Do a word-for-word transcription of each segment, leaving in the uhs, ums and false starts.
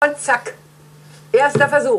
Und zack. Erster Versuch.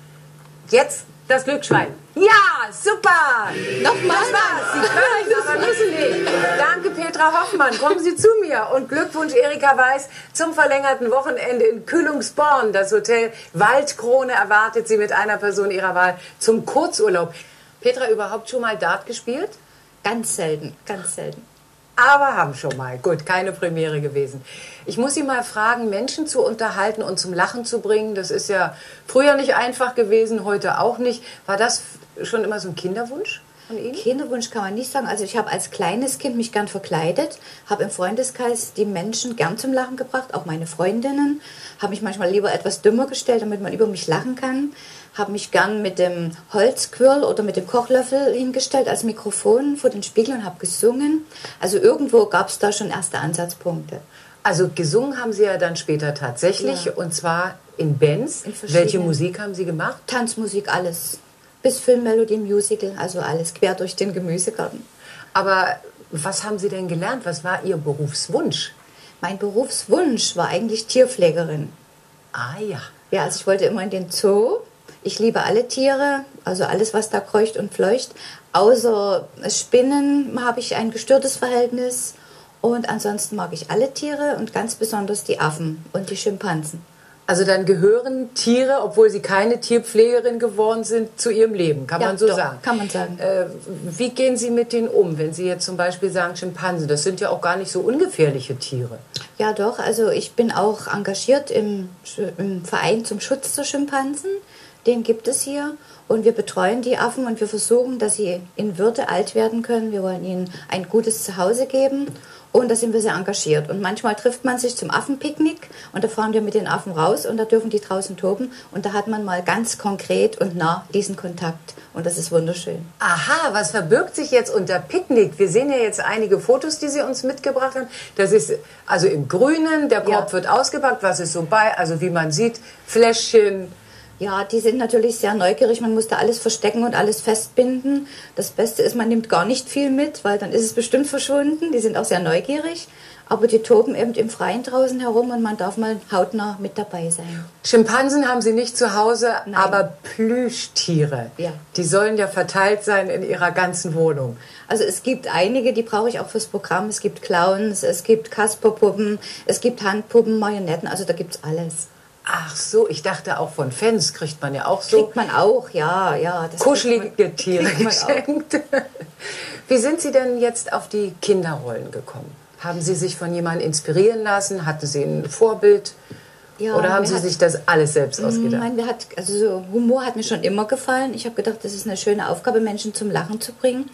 Jetzt das Glücksschwein. Ja, super! Nochmal? Das war's. Sie können, aber müssen nicht. Danke, Petra Hoffmann. Kommen Sie zu mir. Und Glückwunsch, Erika Weiß, zum verlängerten Wochenende in Kühlungsborn. Das Hotel Waldkrone erwartet Sie mit einer Person Ihrer Wahl zum Kurzurlaub. Petra, überhaupt schon mal Dart gespielt? Ganz selten, ganz selten. Aber haben schon mal. Gut, keine Premiere gewesen. Ich muss Sie mal fragen, Menschen zu unterhalten und zum Lachen zu bringen, das ist ja früher nicht einfach gewesen, heute auch nicht. War das schon immer so ein Kinderwunsch von Ihnen? Kinderwunsch kann man nicht sagen. Also ich habe als kleines Kind mich gern verkleidet, habe im Freundeskreis die Menschen gern zum Lachen gebracht, auch meine Freundinnen. Habe mich manchmal lieber etwas dümmer gestellt, damit man über mich lachen kann. Habe mich gern mit dem Holzquirl oder mit dem Kochlöffel hingestellt als Mikrofon vor den Spiegel und habe gesungen. Also irgendwo gab es da schon erste Ansatzpunkte. Also gesungen haben Sie ja dann später tatsächlich, ja. Und zwar in Bands. In Welche Musik haben Sie gemacht? Tanzmusik, alles. Bis Filmmelodie, Musical, also alles quer durch den Gemüsegarten. Aber was haben Sie denn gelernt? Was war Ihr Berufswunsch? Mein Berufswunsch war eigentlich Tierpflegerin. Ah ja. Ja, also ich wollte immer in den Zoo. Ich liebe alle Tiere, also alles, was da kreucht und fleucht. Außer Spinnen habe ich ein gestörtes Verhältnis. Und ansonsten mag ich alle Tiere und ganz besonders die Affen und die Schimpansen. Also dann gehören Tiere, obwohl Sie keine Tierpflegerin geworden sind, zu Ihrem Leben, kann ja, man so doch, sagen? Kann man sagen. Äh, wie gehen Sie mit denen um, wenn Sie jetzt zum Beispiel sagen Schimpansen? Das sind ja auch gar nicht so ungefährliche Tiere. Ja doch, also ich bin auch engagiert im, im Verein zum Schutz der Schimpansen. Den gibt es hier und wir betreuen die Affen und wir versuchen, dass sie in Würde alt werden können. Wir wollen ihnen ein gutes Zuhause geben und da sind wir sehr engagiert. Und manchmal trifft man sich zum Affenpicknick und da fahren wir mit den Affen raus und da dürfen die draußen toben und da hat man mal ganz konkret und nah diesen Kontakt und das ist wunderschön. Aha, was verbirgt sich jetzt unter Picknick? Wir sehen ja jetzt einige Fotos, die Sie uns mitgebracht haben. Das ist also im Grünen, der Korb ja. wird ausgepackt, was ist so bei? Also wie man sieht, Fläschchen. Ja, die sind natürlich sehr neugierig. Man muss da alles verstecken und alles festbinden. Das Beste ist, man nimmt gar nicht viel mit, weil dann ist es bestimmt verschwunden. Die sind auch sehr neugierig. Aber die toben eben im Freien draußen herum und man darf mal hautnah mit dabei sein. Schimpansen haben Sie nicht zu Hause, Nein. aber Plüschtiere. Ja. Die sollen ja verteilt sein in Ihrer ganzen Wohnung. Also es gibt einige, die brauche ich auch fürs Programm. Es gibt Clowns, es gibt Kasperpuppen, es gibt Handpuppen, Marionetten. Also da gibt's alles. Ach so, ich dachte auch von Fans kriegt man ja auch so. Kriegt man auch, ja, ja. Das kuschelige man, Tiere geschenkt. Wie sind Sie denn jetzt auf die Kinderrollen gekommen? Haben Sie sich von jemandem inspirieren lassen? Hatten Sie ein Vorbild? Ja, oder haben Sie hat, sich das alles selbst ausgedacht? Nein, mir hat, also so Humor hat mir schon immer gefallen. Ich habe gedacht, das ist eine schöne Aufgabe, Menschen zum Lachen zu bringen.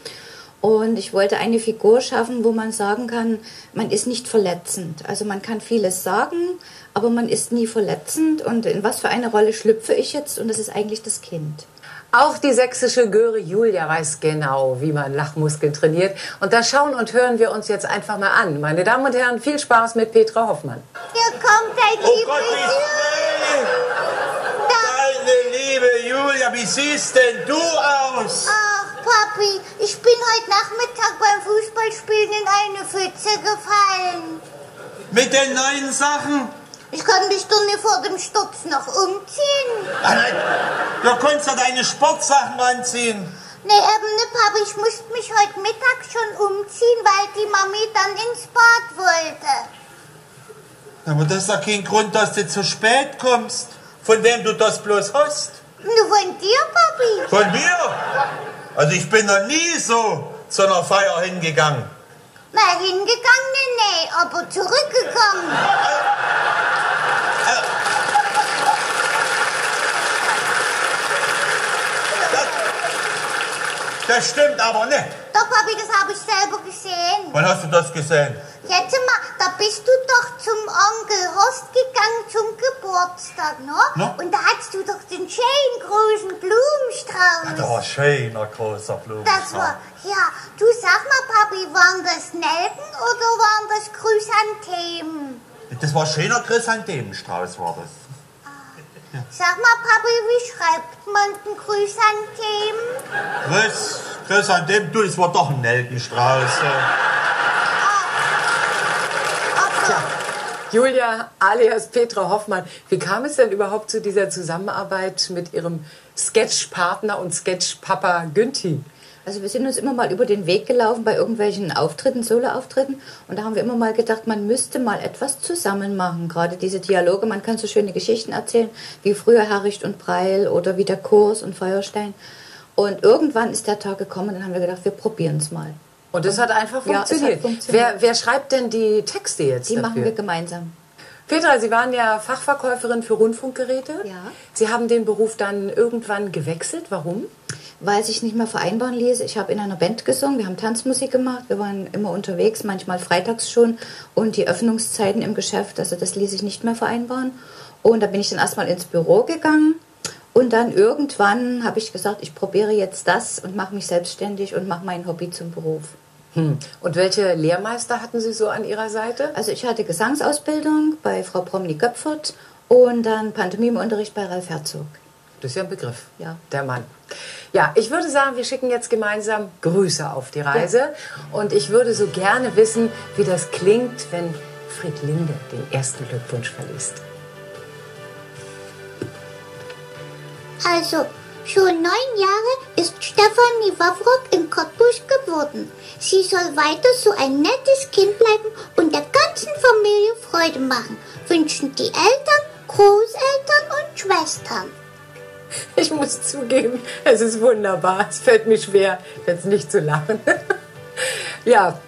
Und ich wollte eine Figur schaffen, wo man sagen kann, man ist nicht verletzend. Also man kann vieles sagen, aber man ist nie verletzend. Und in was für eine Rolle schlüpfe ich jetzt? Und das ist eigentlich das Kind. Auch die sächsische Göre Julia weiß genau, wie man Lachmuskeln trainiert. Und das schauen und hören wir uns jetzt einfach mal an. Meine Damen und Herren, viel Spaß mit Petra Hoffmann. Hier kommt dein oh Gott, wie Deine liebe Julia, wie siehst denn du aus? Ach, Papi, ich bin heute Nachmittag beim Fußballspielen in eine Pfütze gefallen. Mit den neuen Sachen? Ich kann dich doch nicht vor dem Sturz noch umziehen. Ah, nein. Du kannst ja deine Sportsachen anziehen. Nee, eben nicht, Papi. Ich musste mich heute Mittag schon umziehen, weil die Mami dann ins Bad wollte. Aber das ist ja kein Grund, dass du zu spät kommst. Von wem du das bloß hast? Nur von dir, Papi. Von mir? Also ich bin noch nie so zu einer Feier hingegangen. Na, hingegangen, nee, aber zurückgekommen. Das stimmt aber nicht. Doch, Papi, das habe ich selber gesehen. Wann hast du das gesehen? Jetzt mal, da bist du doch zum Onkel Horst gegangen zum Geburtstag, ne? No? Und da hattest du doch den schönen großen Blumenstrauß. Ja, da schöner großer Blumenstrauß. Das war, ja, du sag mal, Papi, waren das Nelken oder waren das Chrysanthemen? Das war schöner Chrysanthemenstrauß, war das. Ja. Sag mal, Papi, wie schreibt man den Chrysanthemen? Was? Chrysanthemen? Du, das war doch ein Nelkenstrauß. Ach so. Julia alias Petra Hoffmann. Wie kam es denn überhaupt zu dieser Zusammenarbeit mit Ihrem Sketchpartner und Sketchpapa Günthi? Also wir sind uns immer mal über den Weg gelaufen bei irgendwelchen Auftritten, Solo-Auftritten. Und da haben wir immer mal gedacht, man müsste mal etwas zusammen machen. Gerade diese Dialoge, man kann so schöne Geschichten erzählen, wie früher Herricht und Breil oder wie der Kurs und Feuerstein. Und irgendwann ist der Tag gekommen und dann haben wir gedacht, wir probieren es mal. Und das hat einfach Ja, es hat funktioniert. funktioniert. Wer, wer schreibt denn die Texte jetzt Die dafür? machen wir gemeinsam. Petra, Sie waren ja Fachverkäuferin für Rundfunkgeräte. Ja. Sie haben den Beruf dann irgendwann gewechselt. Warum? Weil sich nicht mehr vereinbaren ließ. Ich habe in einer Band gesungen, wir haben Tanzmusik gemacht, wir waren immer unterwegs, manchmal freitags schon. Und die Öffnungszeiten im Geschäft, also das ließ sich nicht mehr vereinbaren. Und da bin ich dann erstmal ins Büro gegangen. Und dann irgendwann habe ich gesagt, ich probiere jetzt das und mache mich selbstständig und mache mein Hobby zum Beruf. Hm. Und welche Lehrmeister hatten Sie so an Ihrer Seite? Also ich hatte Gesangsausbildung bei Frau Promny-Göpfert und dann Pantomimeunterricht bei Ralf Herzog. Das ist ja ein Begriff, Ja. der Mann. Ja, ich würde sagen, wir schicken jetzt gemeinsam Grüße auf die Reise. Ja. Und ich würde so gerne wissen, wie das klingt, wenn Friedlinde den ersten Glückwunsch verliest. Also, schon neun Jahre ist Stefanie Wawrock in Cottbus geworden. Sie soll weiter so ein nettes Kind bleiben und der ganzen Familie Freude machen, wünschen die Eltern, Großeltern und Schwestern. Ich muss zugeben, es ist wunderbar. Es fällt mir schwer, jetzt nicht zu lachen. Ja,